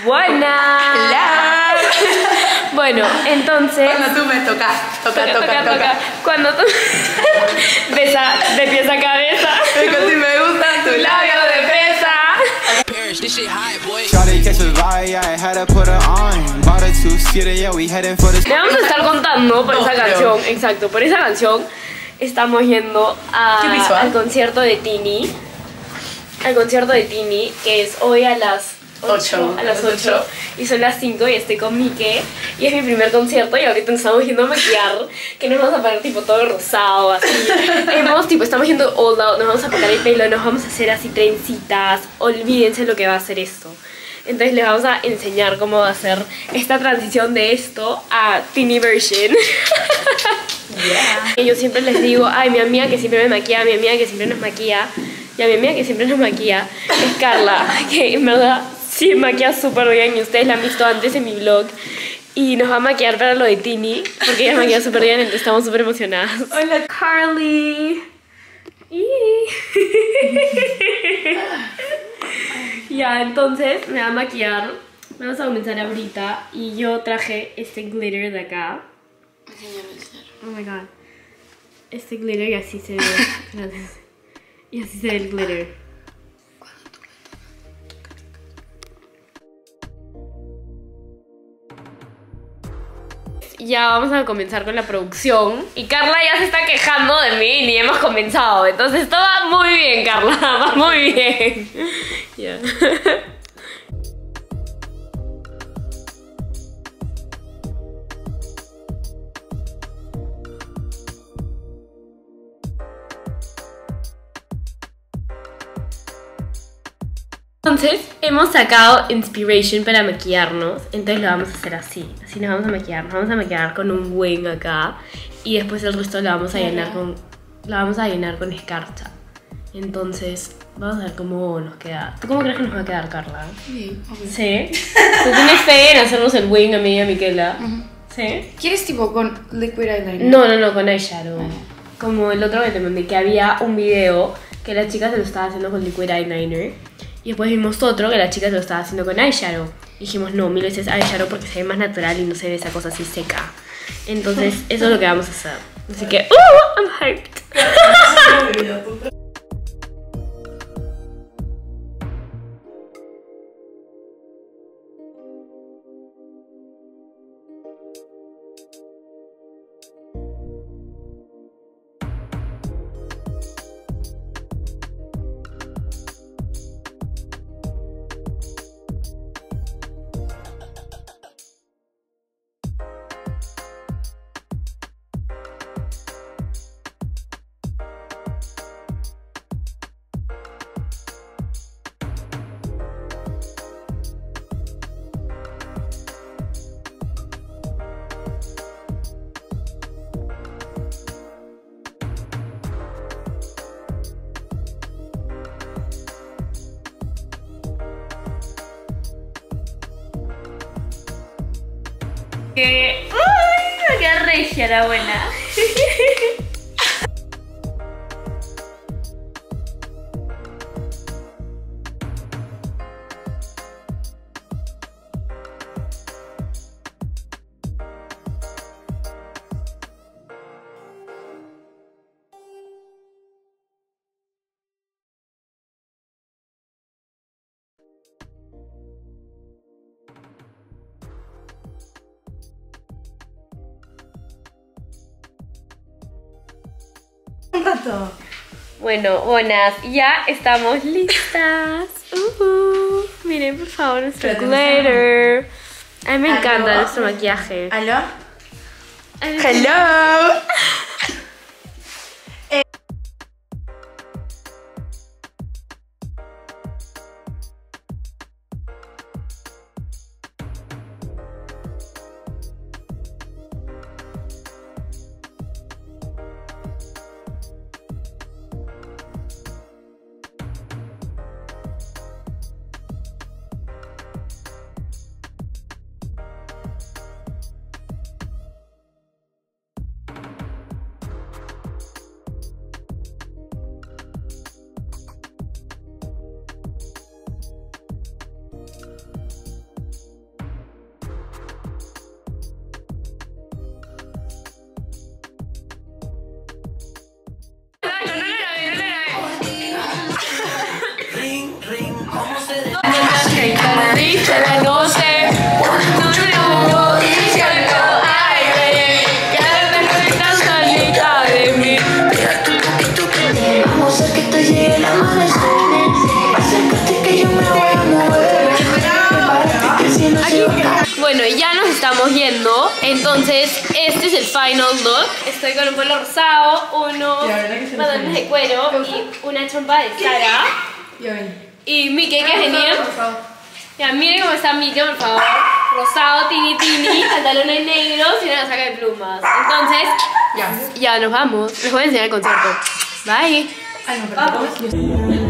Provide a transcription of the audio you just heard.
Buena. Hola. Bueno, entonces... Cuando tú me tocas, toca. Cuando tú... Besa de pies a cabeza. Es que si me gusta tu labio de fresa. Le vamos a estar contando por No, esa creo. canción, exacto, por esa canción estamos yendo ¿Qué visual? al concierto de Tini. Al concierto de Tini, que es hoy a las 8. A las 8. Y son las 5 y estoy con Mike. Y es mi primer concierto y ahorita nos estamos yendo a maquillar. Que nos vamos a poner tipo todo rosado, así. Estamos yendo all out, nos vamos a cortar el pelo, nos vamos a hacer así trencitas. Olvídense lo que va a hacer esto. Entonces les vamos a enseñar cómo va a ser esta transición de esto a Tini version. Y yo siempre les digo, ay, mi amiga que siempre me maquilla, mi amiga que siempre nos maquilla. Y a mi amiga que siempre nos maquilla es Carla, que en verdad sí maquilla súper bien y ustedes la han visto antes en mi vlog. Y nos va a maquillar para lo de Tini, porque ella maquilla súper bien, entonces estamos súper emocionadas. Hola, Carly. Ya, entonces me va a maquillar. Vamos a comenzar ahorita. Y yo traje este glitter de acá. Oh my god. Este glitter y así se ve. Gracias. Y así se ve el glitter. Ya vamos a comenzar con la producción. Y Carla ya se está quejando de mí y ni hemos comenzado. Entonces esto va muy bien, Carla. Va muy bien. Ya. Entonces hemos sacado inspiration para maquillarnos. Entonces lo vamos a hacer así. Así nos vamos a maquillar. Nos vamos a maquillar con un wing acá. Y después el resto lo vamos a llenar con... Lo vamos a llenar con escarcha. Entonces vamos a ver cómo nos queda. ¿Tú cómo crees que nos va a quedar, Carla? Sí, obvio. ¿Sí? ¿Tú tienes fe en hacernos el wing a mí y a Miquela? ¿Sí? ¿Quieres tipo con liquid eyeliner? No, con eyeshadow. Como el otro que te mandé, que había un video que la chica se lo estaba haciendo con liquid eyeliner. Y después vimos otro que la chica se lo estaba haciendo con eyeshadow. Y dijimos, no, 1000 veces eyeshadow porque se ve más natural y no se ve esa cosa así seca. Entonces, eso es lo que vamos a hacer. Así que, I'm hyped. Que... ¡Uy! Me queda regia la buena. Un rato. Bueno, buenas, ya estamos listas. Miren, por favor, nuestro Pero glitter. A mí me encanta ¿Aló? nuestro maquillaje. ¿Aló? Hello. Aquí. Bueno, ya nos estamos yendo. Entonces, este es el final look. Estoy con un polo rosado, unos pantalones de cuero y una chompa de Sara. Y Mickey, que genial. Ya, miren cómo está Mickey, por favor. Rosado, tini, pantalones negros y una saca de plumas. Entonces, ya nos vamos. Les voy a enseñar el concierto. Bye. Ay, no, perdón.